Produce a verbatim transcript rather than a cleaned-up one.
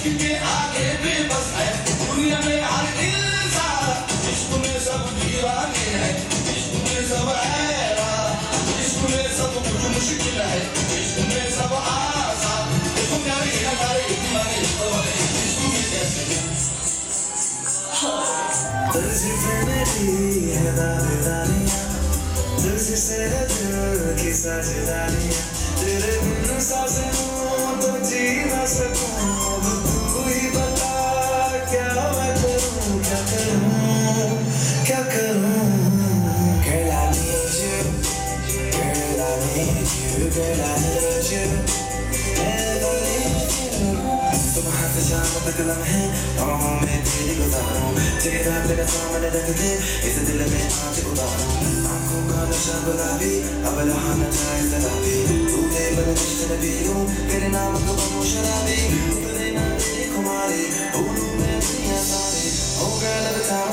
इश्क के आगे बेबस है दुनिया में हर इंसान, इश्क में सब दीवाने हैं, इश्क में सब हैरान, इश्क में सब कुछ मुश्किल है, इश्क में सब आसान, देखो प्यारे हमारे दीवाने दीवाने इश्क में कैसे तुझसे मेरी है दावेदारियाँ, तुझसे है दिल की साझेदारियाँ, तेरे बिन सांसें लूं तो जी ना सकूं, अब तू ही बता क्या मैं करूं, क्या करूं, क्या करूं। Girl, I need you, girl, I need you, girl, I need you, and I need you। सुबह से शाम तक लम्हे बाहों में तेरी गुजारूं, तेरा तेरा सामने रख दे इस दिल में आँच उतारूं, आँखों का नशा गुलाबी अब रहा न जाए जरा भी, तूने बन जिश्न भी हूँ तेरे नाम को बनूं शराबी, उतरे ना तेरी खुमारी भूलूं मैं दुनिया सारी। Oh girl, every time